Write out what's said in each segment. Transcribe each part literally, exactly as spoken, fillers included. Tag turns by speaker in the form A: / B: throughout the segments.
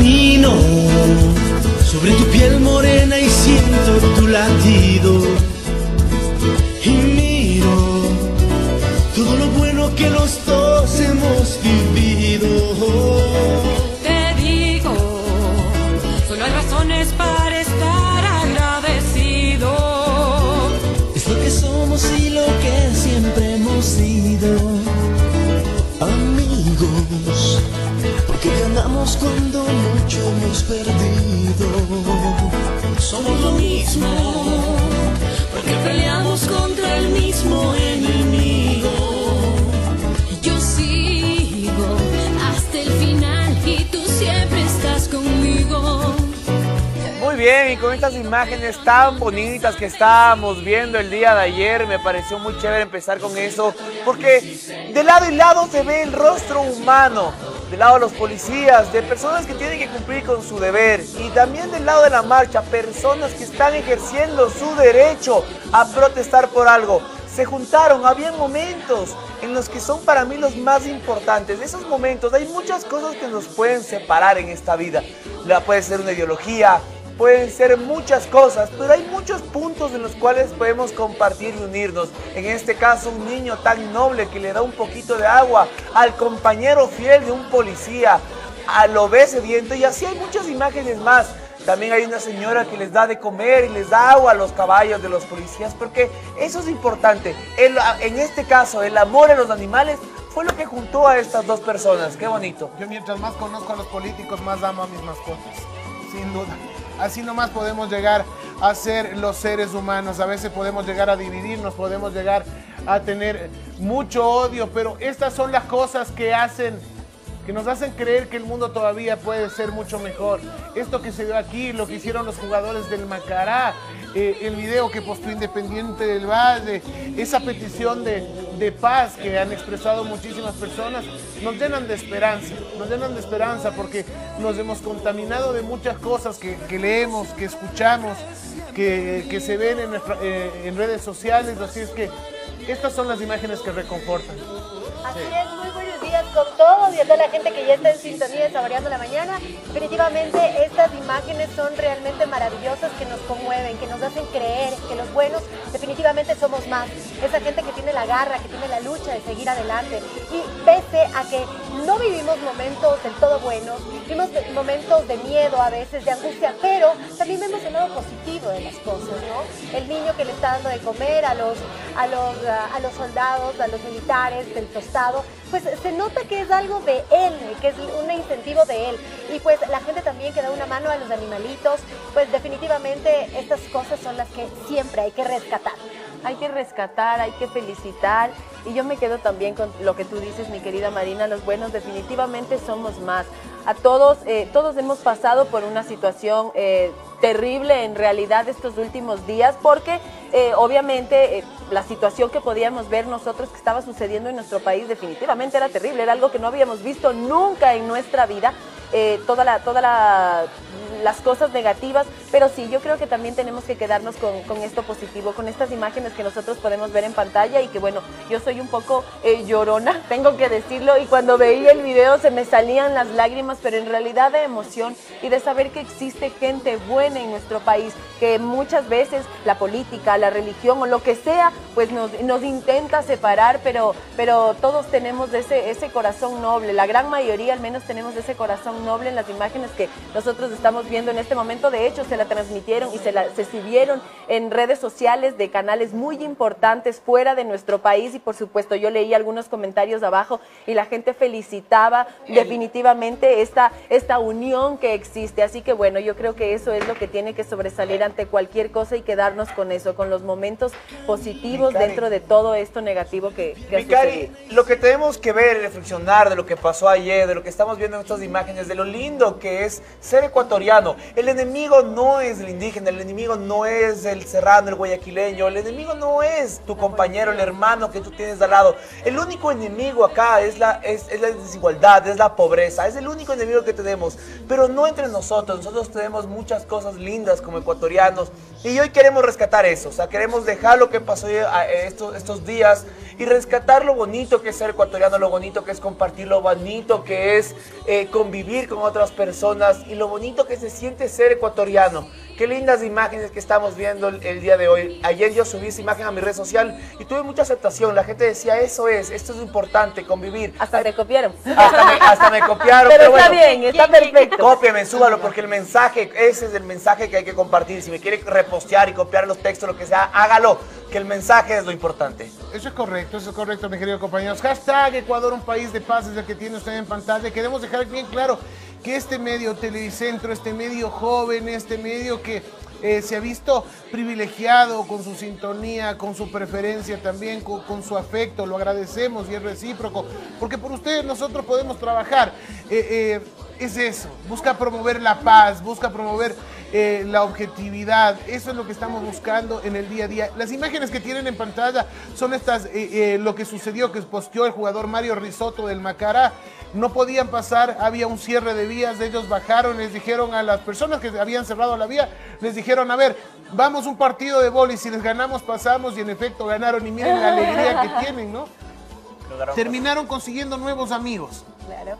A: camino sobre tu piel morena y siento tu latido. Y miro todo lo bueno que los dos hemos vivido.
B: Te digo, solo hay razones para estar agradecido.
A: Es lo que somos y lo que siempre hemos sido. Amigos, porque ganamos cuando mucho hemos perdido. Somos lo mismo, porque peleamos contra el mismo enemigo.
C: Yo sigo hasta el final y tú siempre estás conmigo.
D: Muy bien, y con estas imágenes tan bonitas que estábamos viendo el día de ayer, me pareció muy chévere empezar con eso, porque de lado y lado se ve el rostro humano, del lado de los policías, de personas que tienen que cumplir con su deber, y también del lado de la marcha, personas que están ejerciendo su derecho a protestar por algo. Se juntaron, había momentos en los que son para mí los más importantes. De esos momentos hay muchas cosas que nos pueden separar en esta vida. La, puede ser una ideología, pueden ser muchas cosas, pero hay muchos puntos en los cuales podemos compartir y unirnos. En este caso, un niño tan noble que le da un poquito de agua al compañero fiel de un policía, al obeso sediento, y así hay muchas imágenes más. También hay una señora que les da de comer y les da agua a los caballos de los policías, porque eso es importante. El, en este caso, el amor a los animales fue lo que juntó a estas dos personas. Qué bonito.
E: Yo mientras más conozco a los políticos, más amo a mis mascotas, sin duda. Así nomás podemos llegar a ser los seres humanos. A veces podemos llegar a dividirnos, podemos llegar a tener mucho odio, pero estas son las cosas que hacen, que nos hacen creer que el mundo todavía puede ser mucho mejor. Esto que se vio aquí, lo que hicieron los jugadores del Macará, eh, el video que postó Independiente del Valle, esa petición de, de paz que han expresado muchísimas personas, nos llenan de esperanza, nos llenan de esperanza porque nos hemos contaminado de muchas cosas que, que leemos, que escuchamos, que, que se ven en, nuestra, eh, en redes sociales, así es que estas son las imágenes que reconfortan.
F: Así es, muy buenos días con todos y a toda la gente que ya está en sintonía de Saboreando la Mañana. Definitivamente estas imágenes son realmente maravillosas, que nos conmueven, que nos hacen creer que los buenos definitivamente somos más. Esa gente que tiene la garra, que tiene la lucha de seguir adelante. Y pese a que no vivimos momentos del todo buenos, vivimos momentos de miedo a veces, de angustia, pero también vemos el lado positivo de las cosas, ¿no? El niño que le está dando de comer a los, a los, a los soldados, a los militares del tostado, pues se nota que es algo de él, que es un incentivo de él. Y pues la gente también que da una mano a los animalitos, pues definitivamente estas cosas son las que siempre hay que rescatar.
G: Hay que rescatar, hay que felicitar, y yo me quedo también con lo que tú dices, mi querida Marina, los buenos definitivamente somos más. A todos, eh, todos hemos pasado por una situación eh, terrible en realidad estos últimos días, porque eh, obviamente eh, la situación que podíamos ver nosotros que estaba sucediendo en nuestro país definitivamente era terrible, era algo que no habíamos visto nunca en nuestra vida. Eh, toda la, toda la, las cosas negativas, pero sí, yo creo que también tenemos que quedarnos con, con esto positivo, con estas imágenes que nosotros podemos ver en pantalla, y que bueno, yo soy un poco eh, llorona, tengo que decirlo, y cuando veía el video se me salían las lágrimas, pero en realidad de emoción y de saber que existe gente buena en nuestro país, que muchas veces la política, la religión o lo que sea, pues nos, nos intenta separar, pero, pero todos tenemos ese, ese corazón noble, la gran mayoría al menos tenemos ese corazón noble en las imágenes que nosotros estamos viendo en este momento. De hecho, se la transmitieron y se, la, se exhibieron en redes sociales de canales muy importantes fuera de nuestro país, y por supuesto yo leí algunos comentarios abajo y la gente felicitaba definitivamente esta, esta unión que existe. Así que bueno, yo creo que eso es lo que tiene que sobresalir ante cualquier cosa y quedarnos con eso, con los momentos positivos dentro de todo esto negativo que, que ha sucedido.
D: Lo que tenemos que ver y reflexionar de lo que pasó ayer, de lo que estamos viendo en estas imágenes, de lo lindo que es ser ecuatoriano. El enemigo no es el indígena, el enemigo no es el serrano, el guayaquileño, el enemigo no es tu compañero, el hermano que tú tienes al lado. El único enemigo acá es la, es, es la desigualdad, es la pobreza, es el único enemigo que tenemos, pero no entre nosotros. Nosotros tenemos muchas cosas lindas como ecuatorianos, Y hoy queremos rescatar eso, o sea, queremos dejar lo que pasó estos, estos días y rescatar lo bonito que es ser ecuatoriano, lo bonito que es compartir, lo bonito que es eh, convivir con otras personas y lo bonito que se siente ser ecuatoriano. Qué lindas imágenes que estamos viendo el, el día de hoy. Ayer yo subí esa imagen a mi red social y tuve mucha aceptación. La gente decía, eso es, esto es importante, convivir.
G: Hasta te copiaron.
D: Hasta me, hasta me copiaron.
G: Pero,
D: pero
G: está
D: bueno,
G: bien, está perfecto.
D: Cópiame, súbalo, porque el mensaje, ese es el mensaje que hay que compartir. Si me quiere repostear y copiar los textos, lo que sea, hágalo, que el mensaje es lo importante.
E: Eso es correcto, eso es correcto, mis queridos compañeros. Hashtag Ecuador, un país de paz, es el que tiene usted en pantalla. Queremos dejar bien claro que este medio Televicentro, este medio joven, este medio que eh, se ha visto privilegiado con su sintonía, con su preferencia también, con, con su afecto, lo agradecemos y es recíproco, porque por ustedes nosotros podemos trabajar. Eh, eh, es eso, busca promover la paz, busca promover eh, la objetividad, eso es lo que estamos buscando en el día a día. Las imágenes que tienen en pantalla son estas, eh, eh, lo que sucedió, que posteó el jugador Mario Risotto del Macará. No podían pasar, había un cierre de vías, ellos bajaron, les dijeron a las personas que habían cerrado la vía, les dijeron, a ver, vamos un partido de boli, si les ganamos pasamos, y en efecto ganaron, y miren la alegría que tienen, ¿no? Terminaron consiguiendo nuevos amigos.
G: Claro.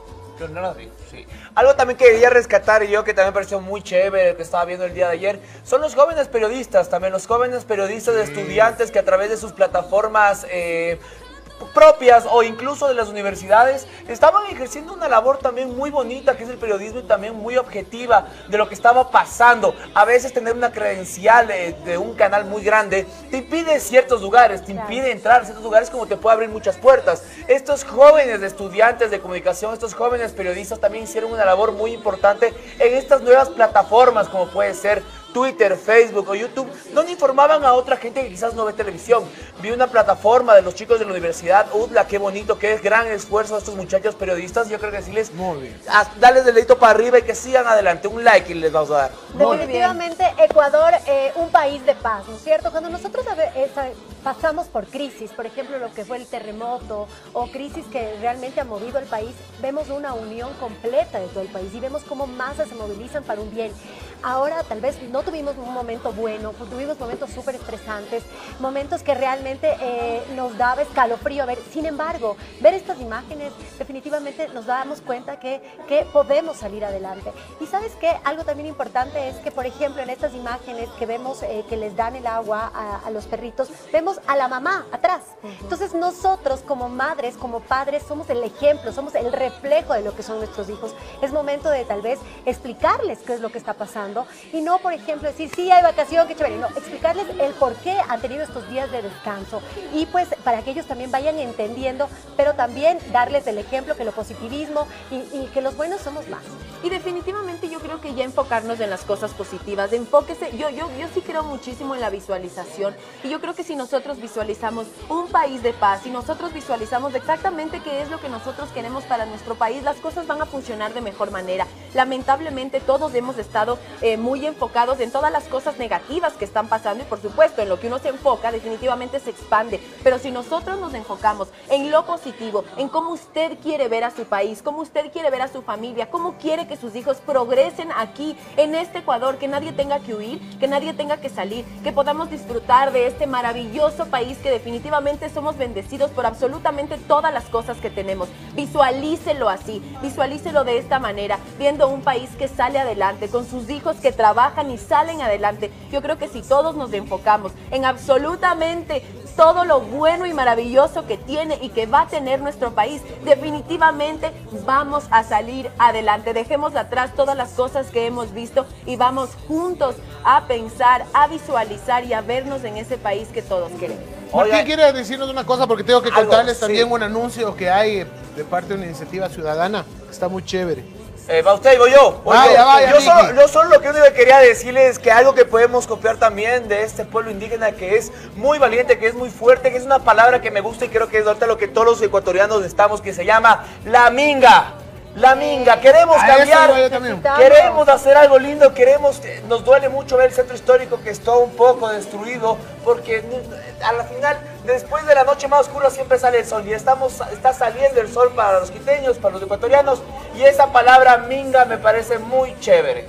D: Sí. Algo también que quería rescatar y yo que también me pareció muy chévere, que estaba viendo el día de ayer, son los jóvenes periodistas, también los jóvenes periodistas, sí. Estudiantes que a través de sus plataformas eh, propias o incluso de las universidades estaban ejerciendo una labor también muy bonita, que es el periodismo, y también muy objetiva de lo que estaba pasando. A veces tener una credencial de, de un canal muy grande te impide ciertos lugares, te impide entrar a ciertos lugares, como te puede abrir muchas puertas. Estos jóvenes estudiantes de comunicación, estos jóvenes periodistas también hicieron una labor muy importante en estas nuevas plataformas, como puede ser Twitter, Facebook o YouTube, donde informaban a otra gente que quizás no ve televisión. Vi una plataforma de los chicos de la Universidad U D L A, qué bonito, qué gran esfuerzo de estos muchachos periodistas. Yo creo que sí les...
E: Muy bien.
D: A, darles el dedito para arriba y que sigan adelante. Un like y les vamos a dar.
F: Definitivamente Ecuador, eh, un país de paz, ¿no es cierto? Cuando nosotros a ver, esa, pasamos por crisis, por ejemplo, lo que fue el terremoto o crisis que realmente ha movido el país, vemos una unión completa de todo el país y vemos cómo masas se movilizan para un bien. Ahora tal vez no tuvimos un momento bueno, tuvimos momentos súper estresantes, momentos que realmente eh, nos daba escalofrío. A ver, sin embargo, ver estas imágenes definitivamente nos damos cuenta que, que podemos salir adelante. Y ¿sabes qué? Algo también importante es que, por ejemplo, en estas imágenes que vemos eh, que les dan el agua a, a los perritos, vemos a la mamá atrás. Entonces nosotros como madres, como padres, somos el ejemplo, somos el reflejo de lo que son nuestros hijos. Es momento de tal vez explicarles qué es lo que está pasando y no, por ejemplo, decir, sí, hay vacación, qué chévere. No, explicarles el por qué han tenido estos días de descanso y pues para que ellos también vayan entendiendo, pero también darles el ejemplo que lo positivismo y, y que los buenos somos más.
G: Y definitivamente yo creo que ya enfocarnos en las cosas positivas, enfóquese, yo, yo, yo sí creo muchísimo en la visualización y yo creo que si nosotros visualizamos un país de paz, si nosotros visualizamos exactamente qué es lo que nosotros queremos para nuestro país, las cosas van a funcionar de mejor manera. Lamentablemente todos hemos estado eh, muy enfocados en todas las cosas negativas que están pasando y por supuesto en lo que uno se enfoca definitivamente se expande, pero si nosotros nos enfocamos en lo positivo, en cómo usted quiere ver a su país, cómo usted quiere ver a su familia, cómo quiere que sus hijos progresen aquí en este Ecuador, que nadie tenga que huir, que nadie tenga que salir, que podamos disfrutar de este maravilloso país que definitivamente somos bendecidos por absolutamente todas las cosas que tenemos. Visualícelo así, visualícelo de esta manera, viendo un país que sale adelante, con sus hijos que trabajan y salen adelante. Yo creo que si todos nos enfocamos en absolutamente todo lo bueno y maravilloso que tiene y que va a tener nuestro país, definitivamente vamos a salir adelante. Dejemos atrás todas las cosas que hemos visto y vamos juntos a pensar, a visualizar y a vernos en ese país que todos queremos.
E: Martín quiere decirnos una cosa porque tengo que
D: Algo,
E: contarles
D: sí.
E: también un anuncio que hay de parte de una iniciativa ciudadana que está muy chévere.
D: Eh, ¿Va usted? ¿Digo yo? ¿Voy
E: Vaya,
D: yo?
E: vaya,
D: yo,
E: Miki.
D: solo, yo solo lo que único que quería decirles es que algo que podemos copiar también de este pueblo indígena que es muy valiente, que es muy fuerte, que es una palabra que me gusta y creo que es ahorita lo que todos los ecuatorianos estamos, que se llama la minga. La minga, queremos
E: A
D: cambiar,
E: eso iba yo también.
D: queremos hacer algo lindo, queremos, nos duele mucho ver el centro histórico que está un poco destruido, porque a la final, después de la noche más oscura siempre sale el sol, y estamos, está saliendo el sol para los quiteños, para los ecuatorianos, y esa palabra minga me parece muy chévere.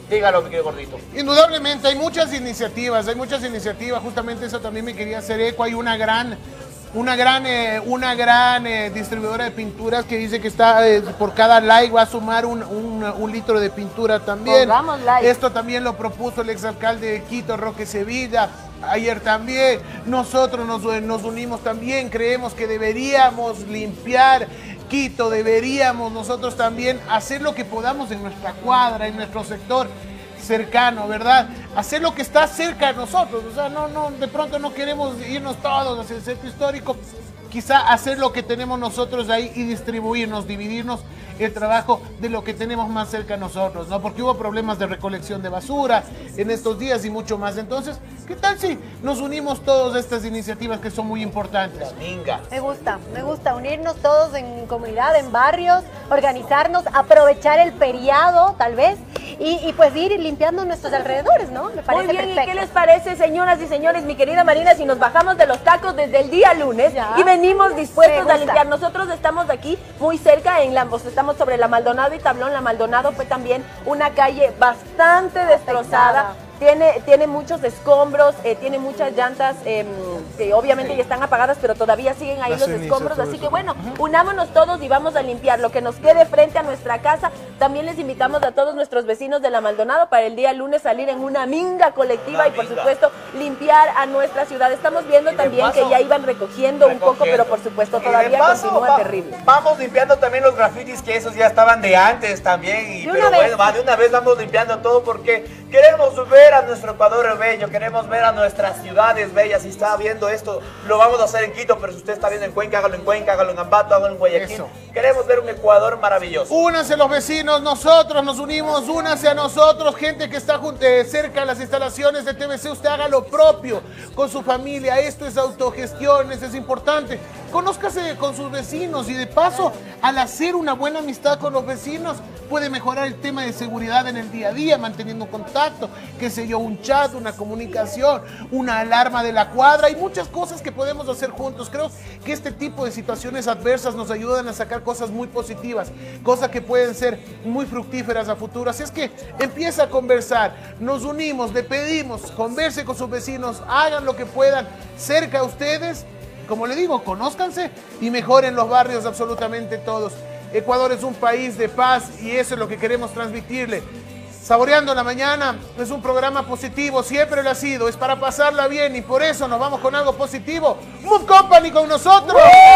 D: Dígalo, mi querido gordito.
E: Indudablemente hay muchas iniciativas, hay muchas iniciativas, justamente eso también me quería hacer eco. Hay una gran, una gran, eh, una gran eh, distribuidora de pinturas que dice que está eh, por cada like va a sumar un, un, un litro de pintura también.
G: Pongamos like.
E: Esto también lo propuso el exalcalde de Quito, Roque Sevilla. Ayer también nosotros nos, nos unimos también, creemos que deberíamos limpiar Quito, deberíamos nosotros también hacer lo que podamos en nuestra cuadra, en nuestro sector cercano, ¿verdad? Hacer lo que está cerca de nosotros, o sea, no, no, de pronto no queremos irnos todos hacia el centro histórico, quizá hacer lo que tenemos nosotros ahí y distribuirnos, dividirnos el trabajo de lo que tenemos más cerca de nosotros, ¿no? Porque hubo problemas de recolección de basura en estos días y mucho más. Entonces, ¿qué tal si nos unimos todos a estas iniciativas que son muy importantes?
D: Minga.
F: Me gusta, me gusta unirnos todos en comunidad, en barrios, organizarnos, aprovechar el feriado, tal vez, y, y pues ir limpiando nuestros alrededores, ¿no? Me parece
G: Muy bien,
F: perfecto.
G: ¿y qué les parece, señoras y señores, mi querida Marina, si nos bajamos de los tacos desde el día lunes
F: Ya.
G: y venimos dispuestos
F: Me gusta.
G: a limpiar? Nosotros estamos aquí muy cerca, en la, o sea, estamos sobre la Maldonado y Tablón. La Maldonado fue también una calle bastante destrozada. Tiene, tiene muchos escombros, eh, tiene muchas llantas eh, que obviamente ya están apagadas, pero todavía siguen ahí
E: La
G: los
E: ceniza,
G: escombros.
E: todo
G: Así
E: eso.
G: que bueno, unámonos todos y vamos a limpiar lo que nos quede frente a nuestra casa. También les invitamos a todos nuestros vecinos de la Maldonado para el día lunes salir en una minga colectiva
D: Una
G: y por
D: minga.
G: supuesto limpiar a nuestra ciudad. Estamos viendo
D: Y de
G: también
D: paso,
G: que ya iban recogiendo, un poco,
D: recogiendo.
G: pero por supuesto
D: Y de
G: todavía
D: paso,
G: continúa
D: va-
G: terrible.
D: Vamos limpiando también los grafitis, que esos ya estaban de antes también. Y,
F: De
D: pero
F: una vez.
D: bueno, va, de una vez vamos limpiando todo porque queremos ver a nuestro Ecuador bello, queremos ver a nuestras ciudades bellas. Si está viendo esto, lo vamos a hacer en Quito, pero si usted está viendo en Cuenca, hágalo en Cuenca, hágalo en Ambato, hágalo en Guayaquil.
E: Eso.
D: Queremos ver un Ecuador maravilloso.
E: Únanse los vecinos, nosotros nos unimos, únanse a nosotros, gente que está jun- eh, cerca de las instalaciones de T V C, usted haga lo propio con su familia, esto es autogestión, eso es importante. Conózcase con sus vecinos y de paso, al hacer una buena amistad con los vecinos, puede mejorar el tema de seguridad en el día a día, manteniendo contacto, qué sé yo, un chat, una comunicación, una alarma de la cuadra, hay muchas cosas que podemos hacer juntos. Creo que este tipo de situaciones adversas nos ayudan a sacar cosas muy positivas, cosas que pueden ser muy fructíferas a futuro. Así es que empieza a conversar, nos unimos, le pedimos, converse con sus vecinos, hagan lo que puedan cerca a ustedes. Como le digo, conózcanse y mejoren los barrios absolutamente todos. Ecuador es un país de paz y eso es lo que queremos transmitirle. Saboreando la Mañana es un programa positivo, siempre lo ha sido, es para pasarla bien y por eso nos vamos con algo positivo. Mood Company con nosotros.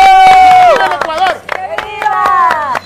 E: ¡Viva Ecuador!
G: ¡Viva!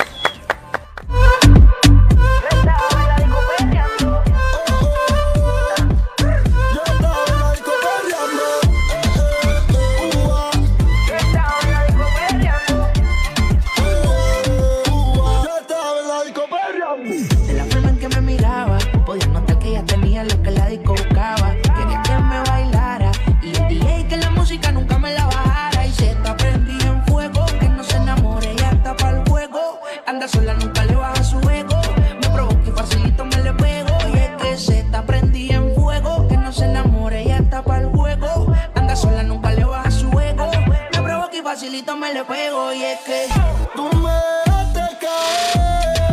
H: De la forma en que me miraba, podía notar que ella tenía lo que la disco buscaba. Quería que me bailara y el D J que la música nunca me la bajara. Y se está prendida en fuego, que no se enamore, ella está para el juego. Anda sola, nunca le baja su ego. Me provoca y facilito me le pego. Y es que se está prendida en fuego, que no se enamore, ella está para el juego. Anda sola, nunca le baja su ego. Me provoca y facilito me le pego. Y es que tú me dejaste caer.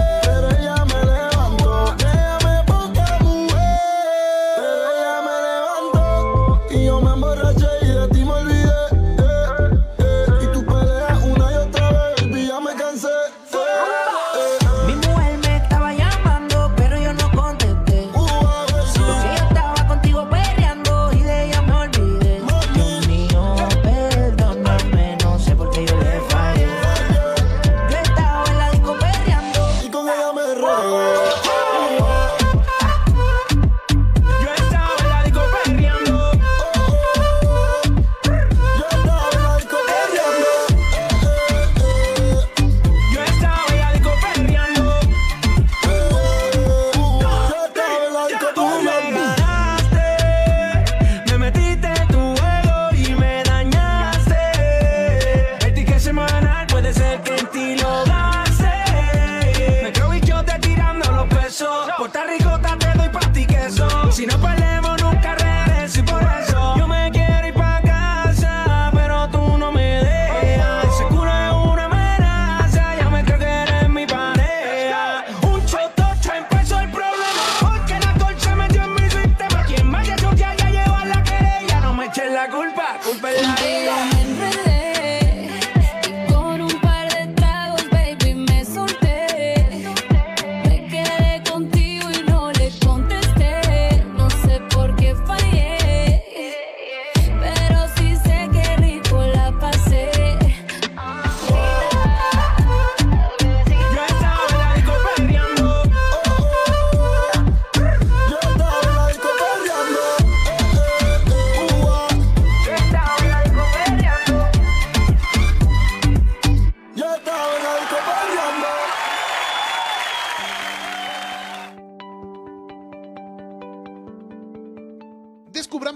A: Si no peleamos nunca regreso y por eso yo me quiero ir pa' casa, pero tú no me dejas. Seguro es una amenaza, ya me creo que eres mi pareja. Un chotocho empezó el problema porque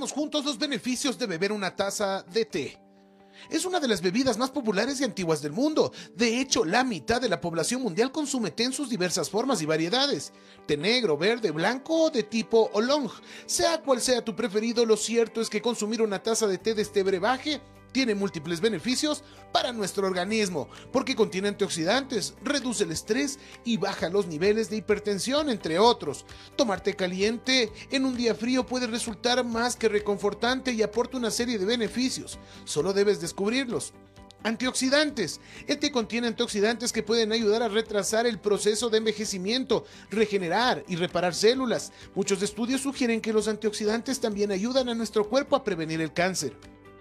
E: descubramos juntos los beneficios de beber una taza de té. Es una de las bebidas más populares y antiguas del mundo. De hecho, la mitad de la población mundial consume té en sus diversas formas y variedades. Té negro, verde, blanco o de tipo oolong. Sea cual sea tu preferido, lo cierto es que consumir una taza de té de este brebaje tiene múltiples beneficios para nuestro organismo, porque contiene antioxidantes, reduce el estrés y baja los niveles de hipertensión, entre otros. Tomar té caliente en un día frío puede resultar más que reconfortante y aporta una serie de beneficios. Solo debes descubrirlos. Antioxidantes. El té contiene antioxidantes que pueden ayudar a retrasar el proceso de envejecimiento, regenerar y reparar células. Muchos estudios sugieren que los antioxidantes también ayudan a nuestro cuerpo a prevenir el cáncer.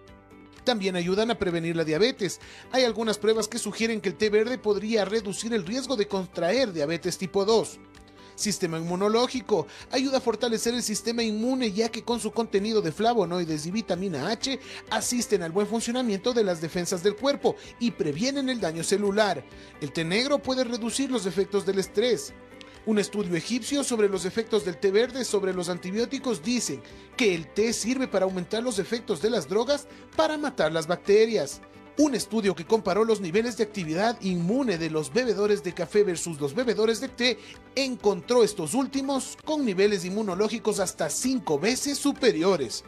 E: También ayudan a prevenir la diabetes. Hay algunas pruebas que sugieren que el té verde podría reducir el riesgo de contraer diabetes tipo dos. Sistema inmunológico. Ayuda a fortalecer el sistema inmune, ya que con su contenido de flavonoides y vitamina H asisten al buen funcionamiento de las defensas del cuerpo y previenen el daño celular. El té negro puede reducir los efectos del estrés. Un estudio egipcio sobre los efectos del té verde sobre los antibióticos dice que el té sirve para aumentar los efectos de las drogas para matar las bacterias. Un estudio que comparó los niveles de actividad inmune de los bebedores de café versus los bebedores de té encontró estos últimos con niveles inmunológicos hasta cinco veces superiores.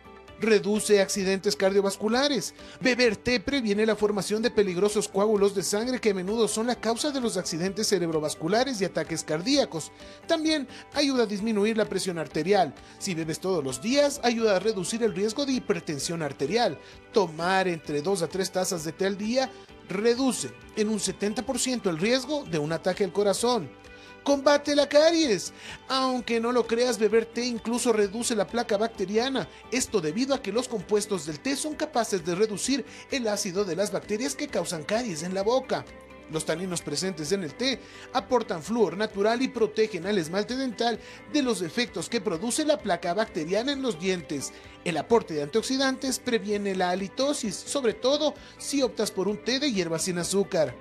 E: Reduce accidentes cardiovasculares. Beber té previene la formación de peligrosos coágulos de sangre que a menudo son la causa de los accidentes cerebrovasculares y ataques cardíacos. También ayuda a disminuir la presión arterial. Si bebes todos los días, ayuda a reducir el riesgo de hipertensión arterial. Tomar entre dos a tres tazas de té al día reduce en un setenta por ciento el riesgo de un ataque al corazón. Combate la caries. Aunque no lo creas, beber té incluso reduce la placa bacteriana. Esto debido a que los compuestos del té son capaces de reducir el ácido de las bacterias que causan caries en la boca. Los taninos presentes en el té aportan flúor natural y protegen al esmalte dental de los efectos que produce la placa bacteriana en los dientes. El aporte de antioxidantes previene la halitosis, sobre todo si optas por un té de hierbas sin azúcar.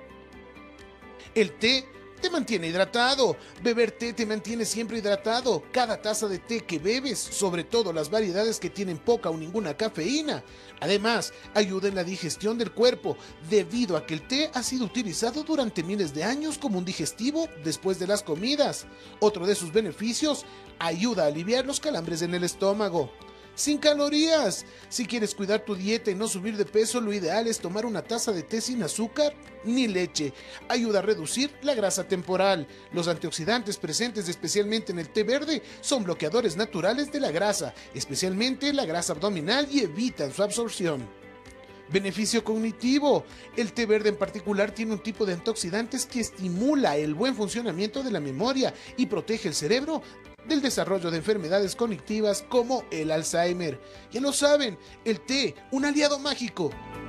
E: El té te mantiene hidratado. Beber té te mantiene siempre hidratado. Cada taza de té que bebes, sobre todo las variedades que tienen poca o ninguna cafeína. Además, ayuda en la digestión del cuerpo, debido a que el té ha sido utilizado durante miles de años como un digestivo después de las comidas. Otro de sus beneficios, ayuda a aliviar los calambres en el estómago. Sin calorías. Si quieres cuidar tu dieta y no subir de peso, lo ideal es tomar una taza de té sin azúcar ni leche. Ayuda a reducir la grasa temporal. Los antioxidantes presentes especialmente en el té verde son bloqueadores naturales de la grasa, especialmente la grasa abdominal, y evitan su absorción. Beneficio cognitivo. El té verde en particular tiene un tipo de antioxidantes que estimula el buen funcionamiento de la memoria y protege el cerebro del desarrollo de enfermedades cognitivas como el Alzheimer. Ya lo saben, el té, un aliado mágico.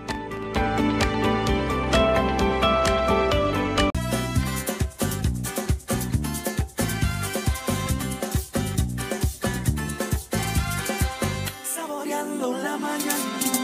A: Saboreando la mañana.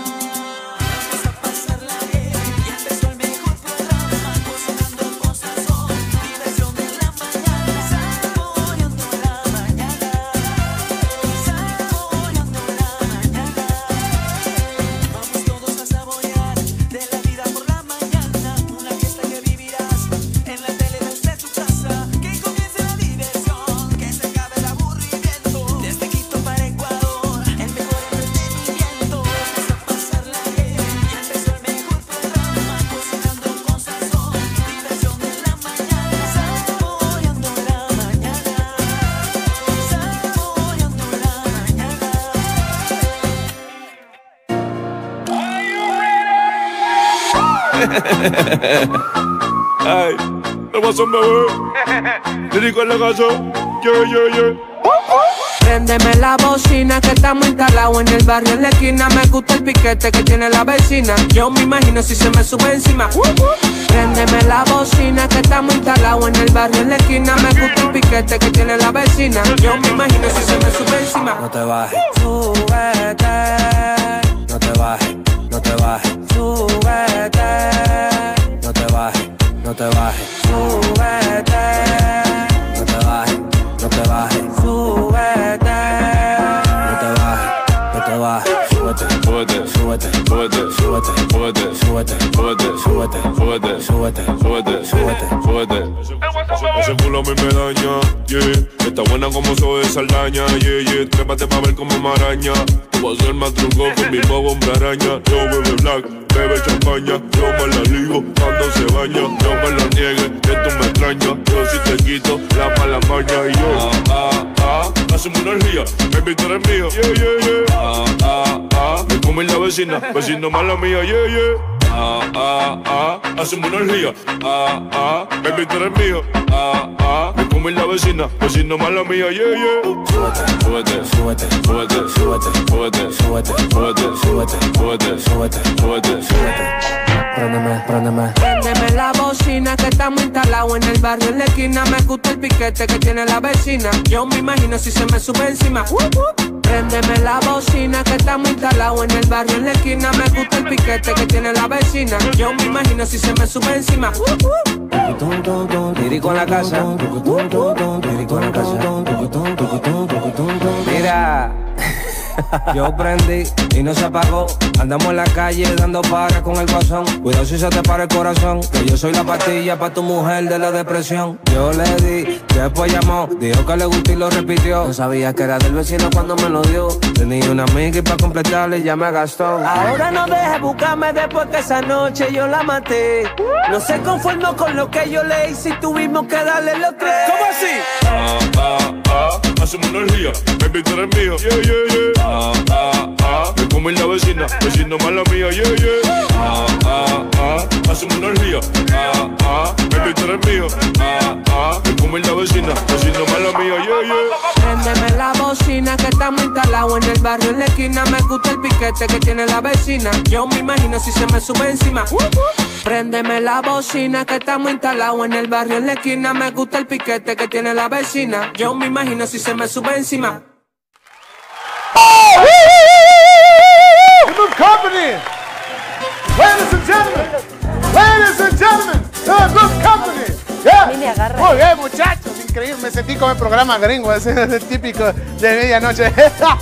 I: Ay, ¿qué pasó, bebé? Dedico en la casa, yeah, yeah, yeah.
H: Préndeme la bocina que estamos instalados en el barrio en la esquina. Me gusta el piquete que tiene la vecina. Yo me imagino si se me sube encima. Préndeme la bocina que estamos instalados en el barrio en la esquina. Me gusta el piquete que tiene la vecina. Yo me imagino si se me sube encima.
J: No te bajes,
H: súbete.
J: No te bajes, no te bajes,
H: súbete.
J: No te bajes, no te bajes,
H: súbete.
J: No te bajes, no te bajes,
H: súbete.
J: No te bajes, no te súbete, súbete, súbete, súbete, súbete, súbete, súbete, súbete, súbete, súbete, súbete, súbete.
I: Ese culo a mí me daña, yeah. Está buena como soy de Saldaña, yeah, yeah. Trépate pa' ver como maraña. Tú vas a ser más truco con mi modo hombre araña. Yo bebe black, bebe champaña. Yo me la ligo cuando se baña. No me lo niegues, que tú me extrañas. Yo si te quito la mala maña. Y yo, ah, ah, ah, hacemos una energía, baby, tú eres mío, yeah, yeah, yeah. Ah, ah, ah, me come la vecina, vecino mala mía, yeah, yeah. Ah, ah, ah, hacemos una energía. Ah, ah, baby, tú eres mío. Ah, ah, me come la vecina, vecino mala mía, yeah, yeah.
J: Súbete, súbete, súbete, súbete, súbete, súbete, súbete, súbete, súbete, súbete, súbete, súbete. Préndeme, préndeme.
H: Préndeme la bocina que estamos instalados en el barrio en la esquina. Me gusta el piquete que tiene la vecina. Yo me imagino si se me sube encima. Uh, uh. Préndeme la bocina que estamos instalados en el barrio en la esquina. Me gusta el piquete que tiene la vecina. Yo me imagino si se me sube encima. Uh, uh.
J: Tirico en la casa. Tirico en la casa. Mira. Yo prendí y no se apagó. Andamos en la calle dando para con el guasón. Cuidado si se te para el corazón, que yo soy la pastilla pa' tu mujer de la depresión. Yo le di, después llamó, dijo que le gustó y lo repitió. No sabía que era del vecino cuando me lo dio. Tenía una amiga y pa' completarle ya me gastó.
H: Ahora no dejes buscarme después que esa noche yo la maté. No se conformó con lo que yo le hice y tuvimos que darle los tres.
I: ¿Cómo así? Ah, ah, ah, hacemos una energía, baby, tú eres mío, yeah, yeah, yeah. Ah, ah, ah, me come la vecina, vecino mala mía, yeah, yeah. Ah, ah, ah, hacemos una energía. Ah, ah, baby, tú eres mío. Ah, ah, me come la vecina, vecino mala mía, yeah, yeah.
H: Préndeme la bocina que estamos instalados en el barrio en la esquina. Me gusta el piquete que tiene la vecina. Yo me imagino si se me sube encima. Uh, uh. Préndeme la bocina que estamos instalados en el barrio en la esquina. Me gusta el piquete que tiene la vecina. Yo me imagino si se me sube encima.
E: Good company. Ladies and gentlemen, ladies and gentlemen, the good company. Yeah.
F: Me agarra.
E: Muy bien, muchachos, increíble. Me sentí como el programa gringo, ese es el típico de medianoche.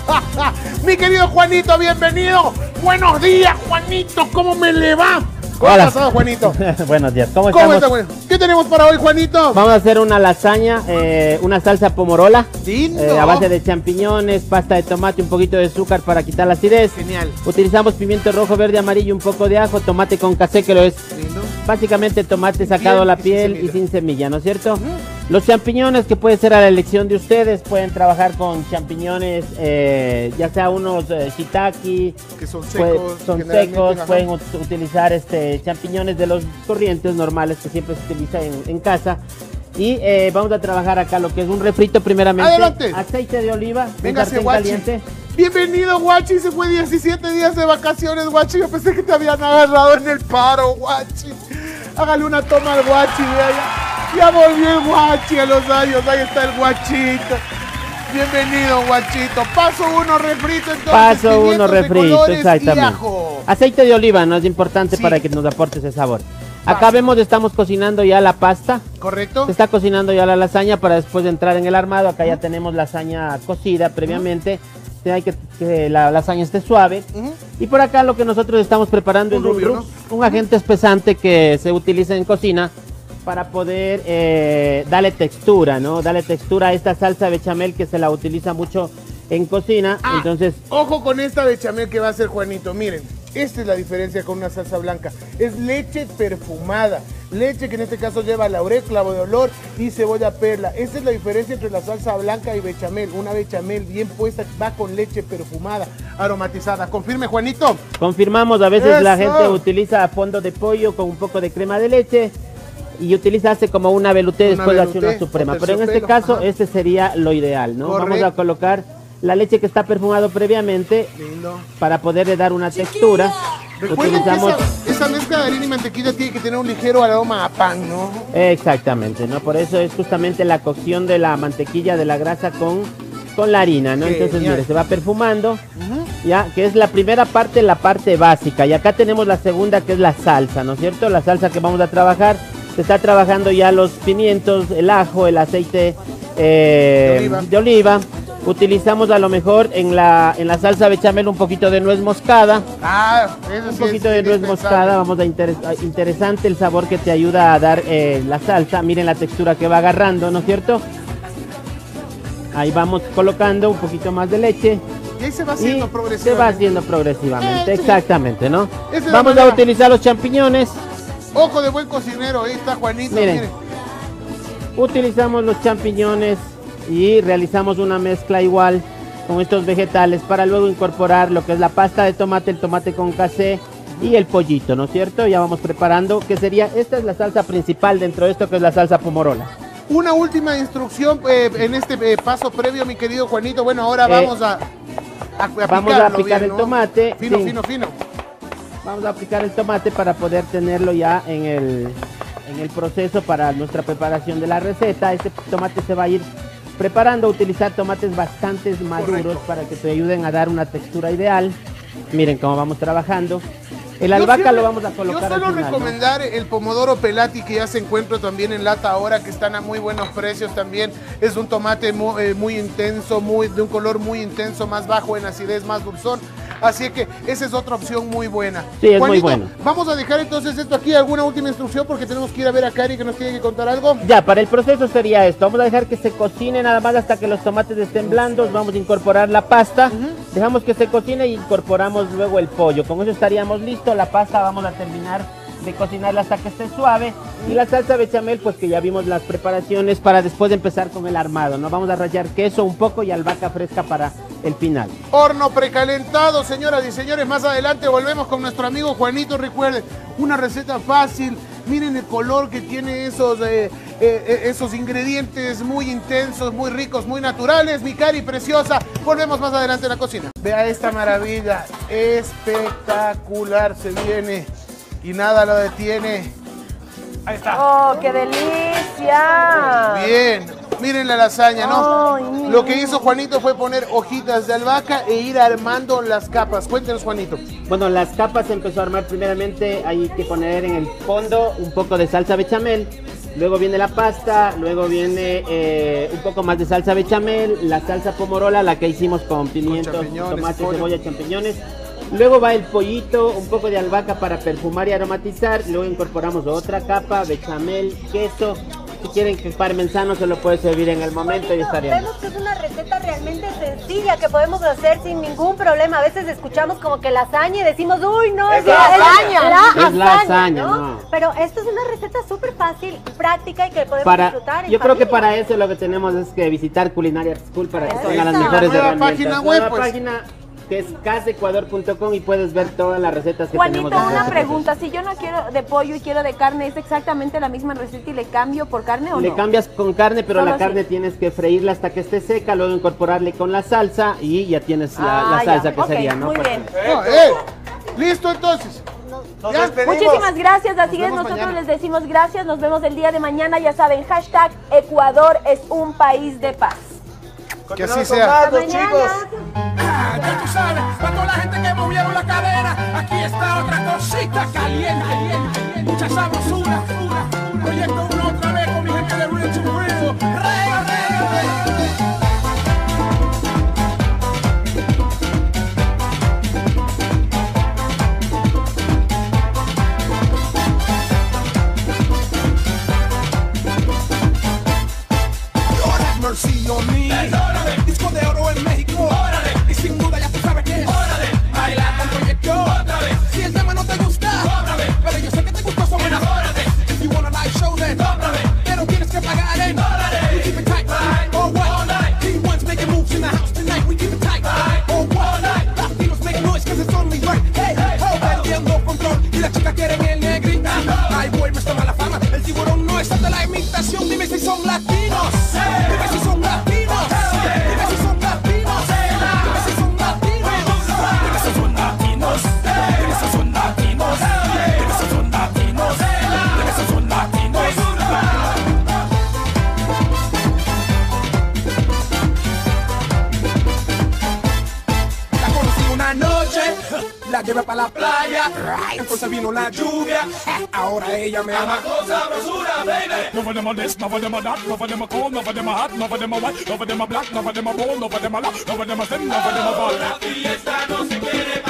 E: Mi querido Juanito, bienvenido. Buenos días, Juanito, ¿cómo me le va? ¿Cómo
K: Hola.
E: ha pasado, Juanito?
K: Buenos días, ¿cómo,
E: ¿Cómo
K: estamos?
E: está, Juanito? ¿Qué tenemos para hoy, Juanito?
K: Vamos a hacer una lasaña, eh, una salsa pomorola,
E: Lindo.
K: eh, a base de champiñones, pasta de tomate, un poquito de azúcar para quitar la acidez.
E: Genial.
K: Utilizamos pimiento rojo, verde, amarillo, un poco de ajo, tomate con casé, que lo es
E: Lindo.
K: básicamente tomate sacado
E: Bien,
K: la
E: y sin
K: piel
E: semilla.
K: y sin semilla, ¿no es cierto? Los champiñones, que puede ser a la elección de ustedes, pueden trabajar con champiñones, eh, ya sea unos eh, shiitake,
E: Que son
K: Puede-
E: secos.
K: son
E: generalmente,
K: secos,
E: ajá.
K: pueden ut- utilizar este champiñones de los corrientes normales que siempre se utiliza en, en casa. Y eh, vamos a trabajar acá lo que es un refrito primeramente.
E: Adelante.
K: Aceite de oliva,
E: Venga,
K: un sartén
E: Guachi.
K: caliente.
E: Bienvenido, Guachi. Se fue diecisiete días de vacaciones, Guachi. Yo pensé que te habían agarrado en el paro, Guachi. Hágale una toma al Guachi. Ya, ya, ya volvió el Guachi a los años. Ahí está el Guachito. Bienvenido, Guachito. Paso uno, refrito. Entonces,
K: Paso uno,
E: pimientos de
K: refrito,
E: colores y
K: exactamente.
E: ajo.
K: Aceite de oliva, ¿no? Es importante
E: Sí.
K: para que nos aporte ese sabor.
E: Paso.
K: Acá vemos, estamos cocinando ya la pasta.
E: ¿Correcto?
K: Se está cocinando ya la lasaña para después de entrar en el armado. Acá ya tenemos lasaña cocida previamente. Hay que que la lasaña esté suave.
E: Ujú.
K: Y por acá lo que nosotros estamos preparando
E: Un
K: es un,
E: rubio,
K: rub- un agente espesante que se utiliza en cocina para poder eh, darle textura, ¿no? Darle textura a esta salsa bechamel que se la utiliza mucho en cocina.
E: Ah,
K: Entonces,
E: ojo con esta bechamel que va a hacer Juanito. Miren, esta es la diferencia con una salsa blanca. Es leche perfumada. Leche que en este caso lleva laurel, clavo de olor y cebolla perla. Esta es la diferencia entre la salsa blanca y bechamel. Una bechamel bien puesta va con leche perfumada, aromatizada. ¿Confirme, Juanito?
K: confirmamos, a veces la
E: ¡Eso!
K: gente utiliza fondo de pollo con un poco de crema de leche y utiliza hace como una velouté,
E: Una
K: después hace
E: velouté
K: una suprema.
E: o
K: Pero en este
E: terciopelo,
K: caso,
E: ajá.
K: este sería lo ideal, ¿no? Vamos
E: Correcto.
K: a colocar la leche que está perfumado previamente
E: Lindo.
K: para poderle dar una textura.
E: Recuerden que
K: Utilizamos
E: esa, esa mezcla de harina y mantequilla tiene que tener un ligero aroma a pan, ¿no?
K: exactamente, ¿no? Por eso es justamente la cocción de la mantequilla, de la grasa con, con la harina, ¿no? Entonces,
E: Genial.
K: mire, se va perfumando,
E: Ujú.
K: ya, que es la primera parte, la parte básica. Y acá tenemos la segunda, que es la salsa, ¿no es cierto? La salsa que vamos a trabajar. Se está trabajando ya los pimientos, el ajo, el aceite eh,
E: De oliva.
K: de oliva. Utilizamos a lo mejor en la, en la salsa bechamel un poquito de nuez moscada.
E: Ah, eso
K: Un
E: sí
K: poquito
E: es
K: de nuez
E: indispensable.
K: moscada, vamos a interes- a- interesante el sabor que te ayuda a dar eh, la salsa. Miren la textura que va agarrando, ¿no es cierto? Ahí vamos colocando un poquito más de leche.
E: Y ahí se va
K: Y
E: haciendo
K: se
E: progresivamente.
K: va haciendo progresivamente,
E: Eh, sí.
K: exactamente, ¿no?
E: Esa es la
K: Vamos a
E: manera.
K: utilizar los champiñones.
E: Ojo de buen cocinero, ahí está Juanito,
K: Miren.
E: miren.
K: Utilizamos los champiñones y realizamos una mezcla igual con estos vegetales para luego incorporar lo que es la pasta de tomate, el tomate con casé y el pollito, ¿no es cierto? Ya vamos preparando, que sería, esta es la salsa principal dentro de esto, que es la salsa pomorola.
E: Una última instrucción eh, en este eh, paso previo, mi querido Juanito. Bueno, ahora
K: Eh,
E: vamos a, a, a
K: vamos a
E: picarlo
K: aplicar
E: bien,
K: el
E: ¿no?
K: tomate,
E: Fino,
K: sí.
E: fino, fino.
K: Vamos a aplicar el tomate para poder tenerlo ya en el, en el proceso para nuestra preparación de la receta. Este tomate se va a ir preparando, utilizar tomates bastante maduros.
E: Correcto.
K: Para que te ayuden a dar una textura ideal. Miren cómo vamos trabajando. El
E: Yo
K: albahaca
E: siempre-
K: lo vamos a colocar
E: Yo
K: al
E: solo
K: final, ¿no?
E: recomendar el pomodoro pelati, que ya se encuentra también en lata ahora, que están a muy buenos precios también. Es un tomate muy, eh, muy intenso, muy, de un color muy intenso, más bajo en acidez, más dulzón. Así que esa es otra opción muy buena.
K: Sí, es muy
E: Juanito,
K: bueno.
E: Vamos a dejar entonces esto aquí. ¿Alguna última instrucción? Porque tenemos que ir a ver a Cari, que nos tiene que contar algo.
K: Ya, para el proceso sería esto. Vamos a dejar que se cocine nada más hasta que los tomates estén blandos. Vamos a incorporar la pasta. Dejamos que se cocine y incorporamos luego el pollo. Con eso estaríamos listos. La pasta vamos a terminar de cocinarla hasta que esté suave. Y la salsa bechamel, pues que ya vimos las preparaciones para después de empezar con el armado, ¿no? Vamos a rallar queso un poco y albahaca fresca para el final.
E: Horno precalentado, señoras y señores. Más adelante volvemos con nuestro amigo Juanito. Recuerden, una receta fácil. Miren el color que tiene esos, eh, eh, esos ingredientes muy intensos, muy ricos, muy naturales. Mi Cari preciosa. Volvemos más adelante en la cocina. Vea esta maravilla. Espectacular se viene. Y nada lo detiene. Ahí está.
G: ¡Oh, qué delicia!
E: Bien, miren la lasaña, ¿no?
G: Ay, mira.
E: Lo que hizo Juanito fue poner hojitas de albahaca e ir armando las capas. Cuéntenos, Juanito.
K: Bueno, las capas se empezó a armar primeramente. Hay que poner en el fondo un poco de salsa bechamel. Luego viene la pasta, luego viene eh, un poco más de salsa bechamel, la salsa pomorola, la que hicimos con pimientos,
E: champiñones,
K: tomate,
E: pollo.
K: cebolla, champiñones. Luego va el pollito, un poco de albahaca para perfumar y aromatizar. Luego incorporamos otra capa, bechamel, queso. Si quieren que parmesano se lo puede servir en el momento y estaría bien.
F: Vemos que es una receta realmente sencilla que podemos hacer sin ningún problema. A veces escuchamos como que lasaña y decimos, uy, no,
K: Es
F: la
K: lasaña.
F: la
K: Es lasaña, no.
F: Pero esto es una receta súper fácil, práctica y que podemos
K: Para,
F: disfrutar en
K: yo creo que
F: familia.
K: para eso lo que tenemos es que visitar Culinaria School para que
F: Ahí
K: tengan las
F: está.
K: mejores
E: Nueva
K: herramientas.
E: página
K: Nueva
E: web, pues.
K: página que es casecuador punto com y puedes ver todas las recetas que
G: Juanito,
K: tenemos.
G: una pregunta. Si yo no quiero de pollo y quiero de carne, ¿es exactamente la misma receta y le cambio por carne o
K: Le
G: no?
K: cambias con carne, pero
G: Solo
K: la
G: así.
K: carne tienes que freírla hasta que esté seca, luego incorporarle con la salsa y ya tienes la,
G: Ah,
K: la salsa
G: ya.
K: que
G: Ok,
K: sería, ¿no?
G: muy bien.
E: No, eh, Listo, entonces.
D: Nos
E: Ya.
D: despedimos.
G: Muchísimas gracias, así es,
E: vemos
G: nosotros
E: mañana.
G: les decimos gracias, nos vemos el día de mañana, ya saben, hashtag Ecuador es un país de paz.
E: Que así
D: Continuamos con
E: sea.
D: más, los
F: Mañana.
D: chicos.
L: Ah, ya tú sabes, para toda la gente que movieron la cadera, aquí está otra cosita caliente, caliente, mucha sabrosura, pura. Proyecto uno otra vez con mi gente de Real to Real. Rega, rega, rega. Lord have mercy on me. Perdóname. Disco de oro en México. Órale. Y sin duda ya tú sabes que es. Órale. Baila con proyecto. Otra vez. Si el tema no te gusta. Otra vez. Pero yo sé que te gustó, so enamórate. If you wanna live show then. Otra vez. Pero tienes que pagar en. Órale. We keep it tight. Right. Or what? All night. T one's making moves in the house tonight. We keep it tight. Right. Or what? All night. Latinos make noise cause it's only right. Hey, hey, oh, perdiendo control. Y las chicas quieren el negrito. Ay, boy, me está mala fama. El tiburón no es de la imitación. Dime si son latinos. Dime si son latinos. Dime si son latinos. Dime si son latinos. Dime si son latinos. Dime si son latinos. Dime si son latinos. Dime si son latinos. La conocí una noche la llevé para la playa. Entonces vino la lluvia, ahora ella me ama con sabrosura, baby.
M: No for them a this, no for them a that, no for them a cold, no for them a hot, no for them a white, no for them a black, no for them a bold, no for them a loud, no for them a thin, no for them a bald.
A: La fiesta no se quiere